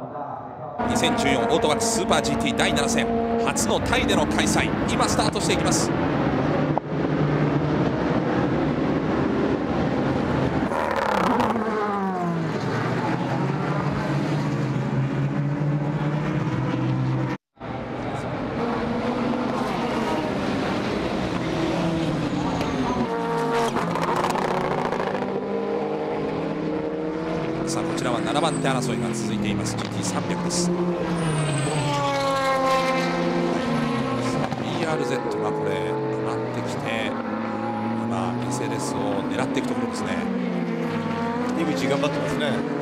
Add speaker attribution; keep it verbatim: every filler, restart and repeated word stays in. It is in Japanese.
Speaker 1: にせんじゅうよんオートバックススーパー ジーティー だいなな戦初のタイでの開催、今スタートしていきます。さあこちらはななばん手争いが続いています。 ジーティーさんびゃく です。さあ ビーアールゼット がこれ上がってきて今 エスエルエス を狙っていくところですね。
Speaker 2: 井口頑張ってますね。